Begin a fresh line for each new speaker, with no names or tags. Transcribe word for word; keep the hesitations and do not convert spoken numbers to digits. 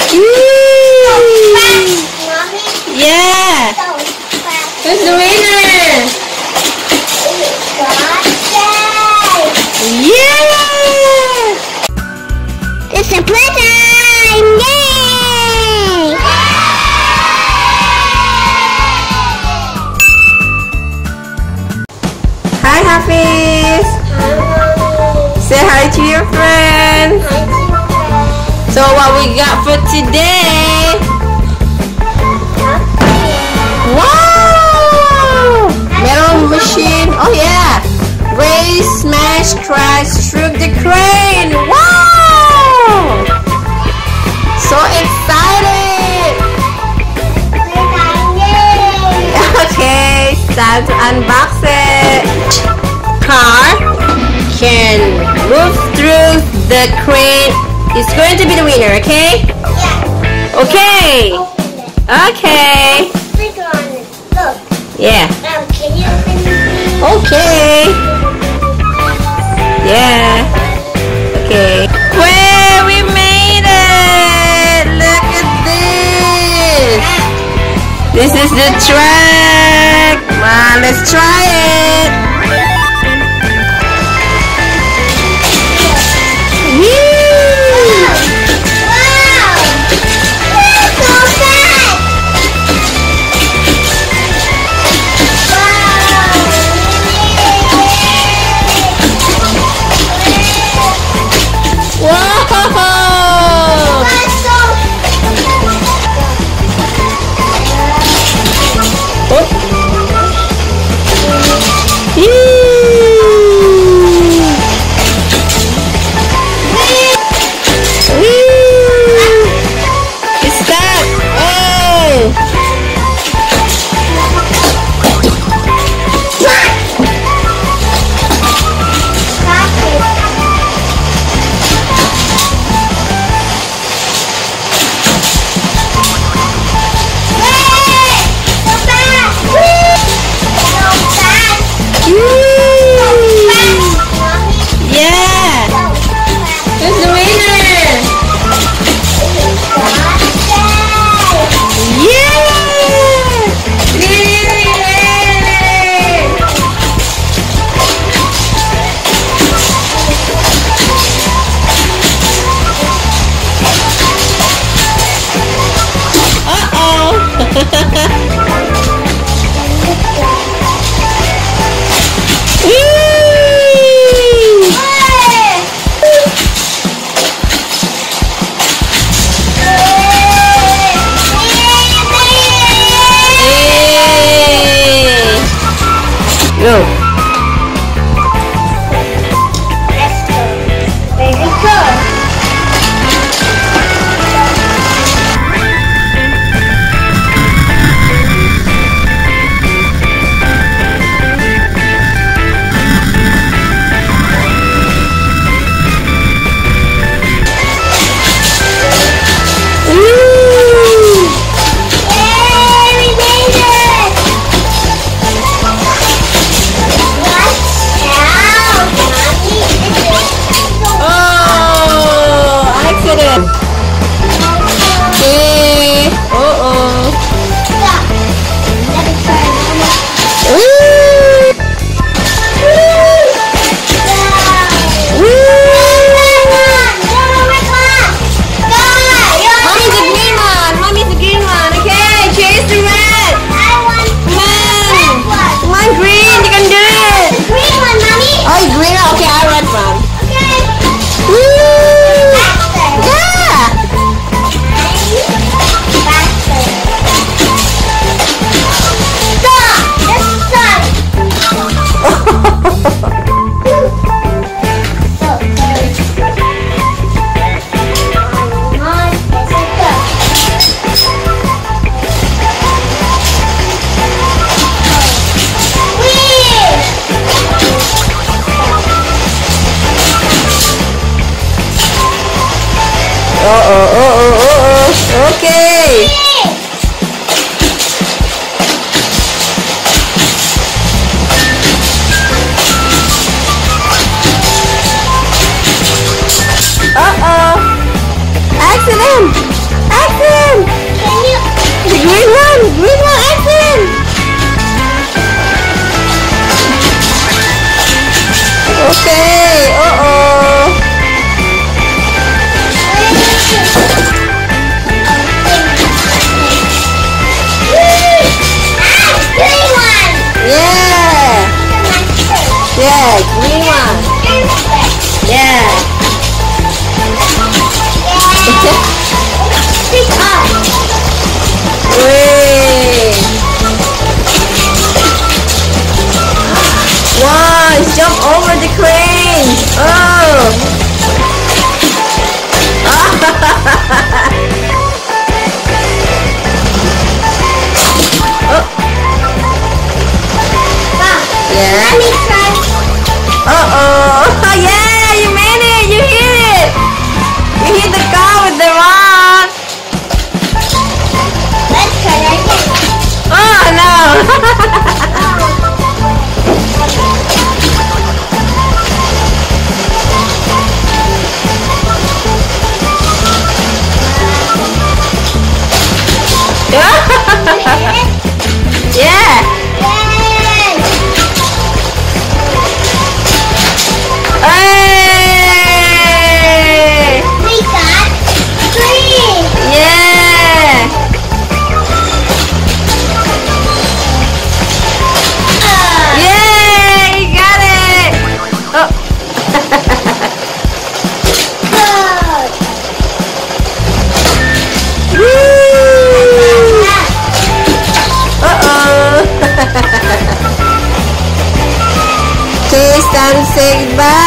Yeah. Who's the winner? Yeah.
It's a playtime! Yay!
Hi, Hafiz. Say hi to your friends. So what we got for today? Wow! Metal machine. Oh yeah. Raise, smash, crash, shoot the crane. Wow! So excited. Okay, it's time to unbox it. Car can move through the crane. It's going to be the winner, okay?
Yeah.
Okay. Okay.
Click on it. Look.
Yeah.
Now, can you open it?
Okay. Yeah. Okay. Well, we made it. Look at this. This is the track. Come on, let's try it. Go.
Let's go. Baby, go.
Uh oh, uh oh, uh oh. Okay. Uh oh. Accident.
Pick up.
Wait. Wow, jump over the crane. Oh. Oh.
Wow.
Yeah.
Let me try.
Uh-oh. Yeah, you made it. You hit it. You hit the car with the rock.
Let's try that again.
Oh, no. Yeah.
Yay!
Hey!
We got three.
Yeah!
Uh,
Yay! You got it! Oh.
good.
Woo! Uh-oh. Okay, it's time to say goodbye.